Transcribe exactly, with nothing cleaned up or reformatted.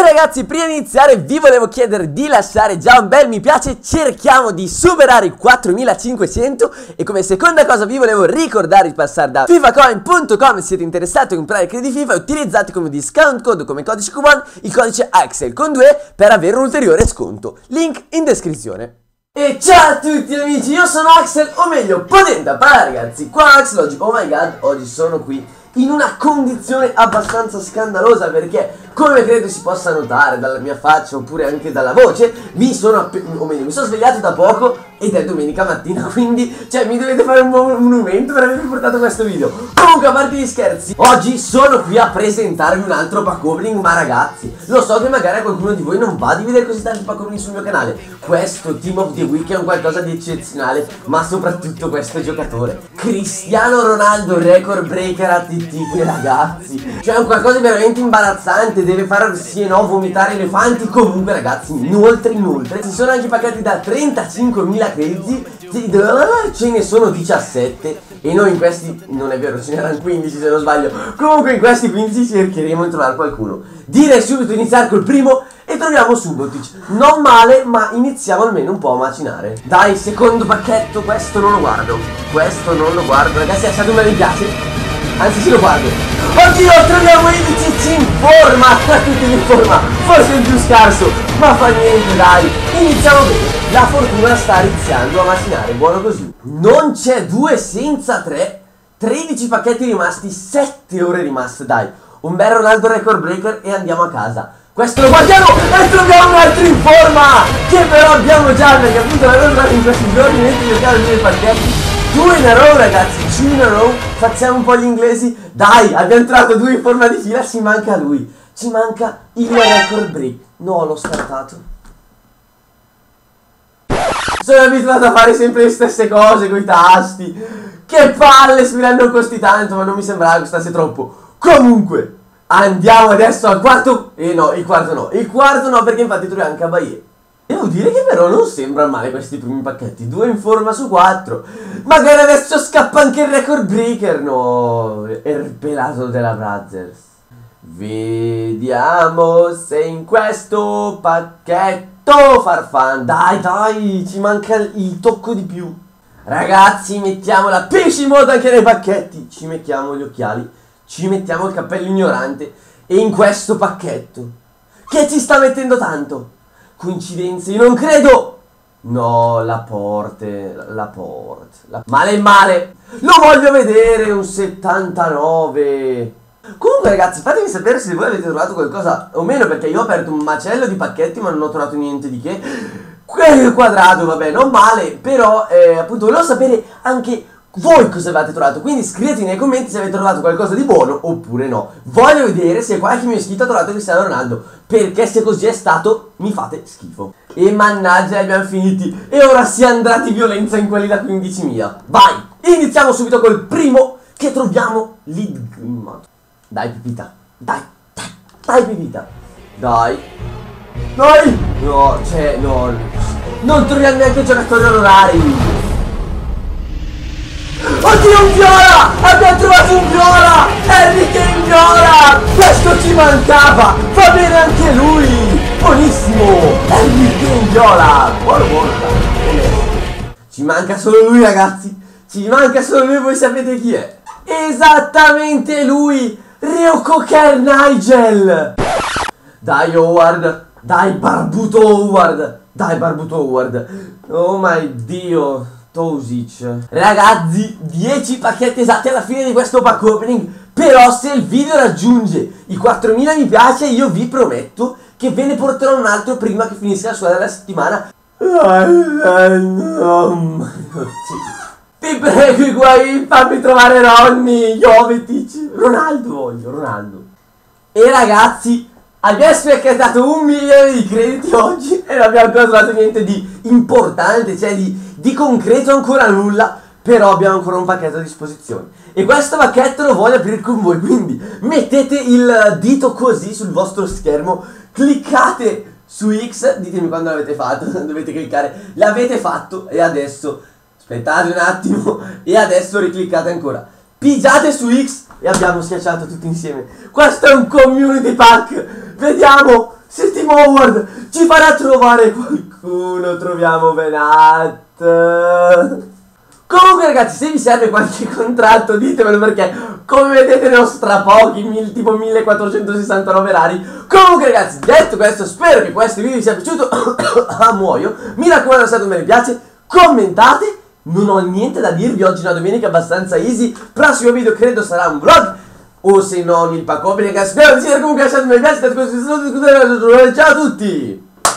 ragazzi, prima di iniziare vi volevo chiedere di lasciare già un bel mi piace. Cerchiamo di superare i quattromilacinquecento. E come seconda cosa vi volevo ricordare di passare da fifacoin punto com se siete interessati a comprare crediti FIFA. E utilizzate come discount code, come codice coupon, il codice Axel con due per avere un ulteriore sconto. Link in descrizione. E ciao a tutti amici, io sono Axel, o meglio Potente Appala ragazzi. Qua Axel oggi, oh my god, oggi sono qui in una condizione abbastanza scandalosa, perché come credo si possa notare dalla mia faccia oppure anche dalla voce, mi sono, o meglio, mi sono svegliato da poco ed è domenica mattina, quindi cioè mi dovete fare un buon monumento per avermi portato questo video. Comunque, a parte gli scherzi, oggi sono qui a presentarvi un altro pack opening, ma ragazzi, lo so che magari a qualcuno di voi non va di vedere così tanti pack opening sul mio canale. Questo Team of the Week è un qualcosa di eccezionale, ma soprattutto questo giocatore Cristiano Ronaldo, record breaker a T T, ragazzi, cioè è un qualcosa di veramente imbarazzante, deve far sì e no vomitare elefanti. Comunque ragazzi, inoltre inoltre ci sono anche pacchetti da trentacinquemila crediti, ce ne sono diciassette e noi in questi, non è vero, ce n'erano quindici se non sbaglio, comunque in questi quindici cercheremo di trovare qualcuno. Direi subito di iniziare col primo e troviamo Subotic, non male, ma iniziamo almeno un po' a macinare. Dai, secondo pacchetto, questo non lo guardo, questo non lo guardo ragazzi, lasciate un bel mi piace, anzi sì lo guardo. Oddio, troviamo Ilicic in forma, tutti in forma, forse il più scarso, ma fa niente dai, iniziamo bene. La fortuna sta iniziando a macinare, buono così. Non c'è due senza tre, tredici pacchetti rimasti, sette ore rimaste, dai. Un bel Ronaldo record breaker e andiamo a casa. Questo lo guardiamo e troviamo un altro in forma, che però abbiamo già, perché appunto l'avevo trovato in questi giorni mentre giocavo due pacchetti. Due in a row ragazzi, two in a row, facciamo un po' gli inglesi. Dai, abbiamo trovato due in forma di fila, ci manca lui, ci manca il record break. No, l'ho scartato. Sono abituato a fare sempre le stesse cose con i tasti. Che palle, spirando costi tanto, ma non mi sembrava che costasse troppo. Comunque, andiamo adesso al quarto. Eh no, il quarto no, il quarto no, perché infatti troviamo anche a Baie. Devo dire che però non sembrano male questi primi pacchetti, due in forma su quattro. Magari adesso scappa anche il record breaker. No, è il pelato della Brothers. Vediamo se in questo pacchetto farfan. Dai dai, ci manca il tocco di più. Ragazzi, mettiamo la pesci mode anche nei pacchetti. Ci mettiamo gli occhiali, ci mettiamo il cappello ignorante. E in questo pacchetto, che ci sta mettendo tanto? Coincidenze? Io non credo. No, la porte, la porte la... Male è male. Lo voglio vedere, un settantanove. Comunque ragazzi, fatemi sapere se voi avete trovato qualcosa o meno, perché io ho aperto un macello di pacchetti ma non ho trovato niente di che. Quel quadrato, vabbè, non male, però eh, appunto volevo sapere anche voi cosa avete trovato, quindi scrivete nei commenti se avete trovato qualcosa di buono oppure no. Voglio vedere se qualche mio iscritto ha trovato Cristiano Ronaldo, perché se così è stato mi fate schifo. E mannaggia, abbiamo finiti e ora si andrà di violenza in quelli da quindicimila. Vai, iniziamo subito col primo che troviamo lead. Dai Pipita, dai, dai, dai Pipita, dai, dai, no, cioè, no, non troviamo neanche giocatori onorari. Oddio, un viola, abbiamo trovato un viola, Harry Kane viola, questo ci mancava, va bene anche lui, buonissimo, Harry Kane viola, buono buono, ci manca solo lui ragazzi, ci manca solo lui, voi sapete chi è, esattamente lui. Rio Cocker Nigel. Dai Howard, dai barbuto Howard, dai barbuto Howard. Oh my dio, Tosic. Ragazzi, dieci pacchetti esatti alla fine di questo pack opening. Però se il video raggiunge i quattromila mi piace, io vi prometto che ve ne porterò un altro prima che finisca la sua della settimana. Ti prego Higuain, fammi trovare Ronny, Jovetic, Ronaldo voglio, Ronaldo. E ragazzi, abbiamo specchettato un milione di crediti oggi e non abbiamo ancora trovato niente di importante, cioè di, di concreto ancora nulla, però abbiamo ancora un pacchetto a disposizione. E questo pacchetto lo voglio aprire con voi, quindi mettete il dito così sul vostro schermo, cliccate su X, ditemi quando l'avete fatto, dovete cliccare, l'avete fatto e adesso... aspettate un attimo e adesso ricliccate ancora. Pigiate su X e abbiamo schiacciato tutti insieme. Questo è un community pack. Vediamo se l'ultimo award ci farà trovare qualcuno. Troviamo Venat. Comunque ragazzi, se vi serve qualche contratto ditemelo, perché come vedete ne ho strapochi, mil, tipo millequattrocentosessantanove rari. Comunque ragazzi, detto questo, spero che questo video vi sia piaciuto. Ah, muoio. Mi raccomando, lasciate un mi piace, commentate. Non ho niente da dirvi, oggi è una domenica abbastanza easy. Prossimo video credo sarà un vlog, o se non il pack opening. Spero di comunque lasciate un mi piace. Ciao a tutti.